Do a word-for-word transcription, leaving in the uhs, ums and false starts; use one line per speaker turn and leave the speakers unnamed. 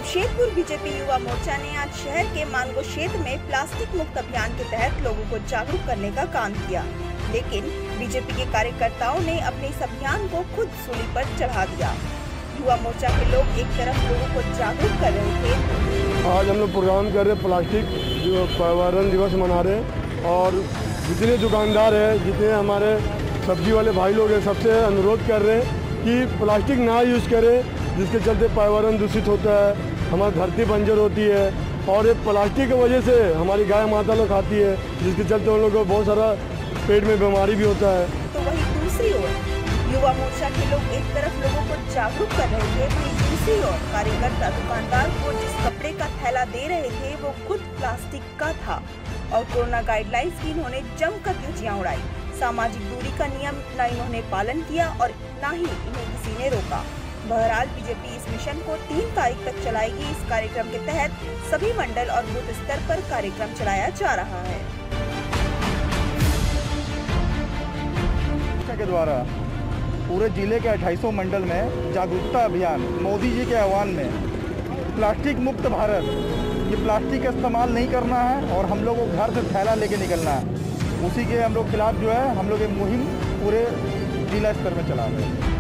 Jamshedpur BJP Yuva Morcha ने आज शहर के मानगो क्षेत्र में प्लास्टिक मुक्त अभियान के तहत लोगों को जागरूक करने का काम किया, लेकिन बीजेपी के कार्यकर्ताओं ने अपने इस अभियान को खुद सूली पर चढ़ा दिया। युवा मोर्चा के लोग एक तरफ लोगों को जागरूक कर रहे थे।
आज हम लोग प्रोग्राम कर रहे प्लास्टिक जो पर्यावरण दिवस मना रहे और जितने दुकानदार हैं, जितने हमारे सब्जी वाले भाई लोग हैं, सबसे अनुरोध कर रहे हैं कि प्लास्टिक ना यूज़ करें, जिसके चलते पर्यावरण दूषित होता है, हमारी धरती बंजर होती है और ये प्लास्टिक की वजह से हमारी गाय माता लोग खाती है, जिसके चलते उन लोगों को बहुत सारा पेट में बीमारी भी होता है।
तो वहीं दूसरी ओर युवा मोर्चा के लोग एक तरफ लोगों को जागरूक कर रहे थे, वहीं दूसरी ओर कार्यकर्ता दुकानदार को जिस कपड़े का थैला दे रहे थे वो खुद प्लास्टिक का था और कोरोना गाइडलाइंस की इन्होंने जमकर धज्जियां उड़ाई। सामाजिक दूरी का नियम न इन्होंने पालन किया और न ही इन्हें किसी ने रोका। बहरहाल बीजेपी इस मिशन को तीन तारीख तक चलाएगी। इस कार्यक्रम के तहत सभी मंडल और बूथ स्तर पर कार्यक्रम चलाया जा रहा है।
के द्वारा पूरे जिले के अट्ठाईसों मंडल में जागरूकता अभियान मोदी जी के आह्वान में प्लास्टिक मुक्त भारत, ये प्लास्टिक का इस्तेमाल नहीं करना है और हम लोग को घर से थैला लेके निकलना है। उसी के हम लोग खिलाफ जो है हम लोग एक मुहिम पूरे जिला स्तर में चला रहे हैं।